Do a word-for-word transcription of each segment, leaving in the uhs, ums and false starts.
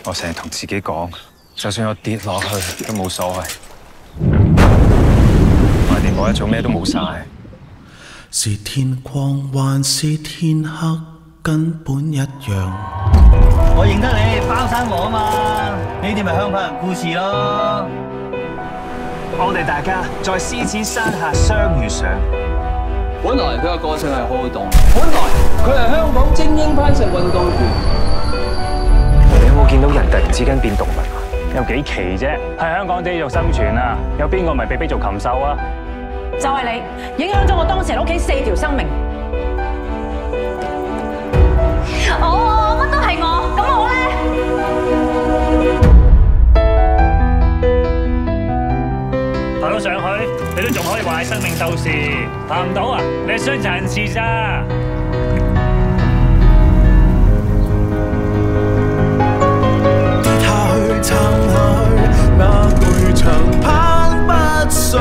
我成日同自己講，就算我跌落去都冇所謂，我連我一做咩都冇晒。 是天光還是天黑，根本一樣。 我認得你包山王啊嘛，呢啲咪香港人故事咯。 我哋大家在獅子山下相遇上。 本來佢嘅個性係好好動，本來佢係香港精英攀石運動員。 你有冇見到人突然之間變動物啊？ 有幾奇啫？喺香港地獄生存啊！有邊個咪被逼做禽獸啊？ 就係你影響咗我當時喺屋企四條生命。 我乜都係我，咁我咧？ 爬到上去，你都仲可以話係生命鬥士；爬唔到啊，你係傷殘人士咋？ 跌下去撐下去，那巨牆攀不上。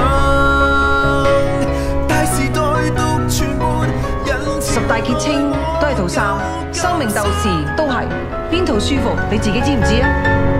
大時代獨傳播， 十大傑青都係套衫，生命鬥士都係，邊套舒服你自己知唔知啊？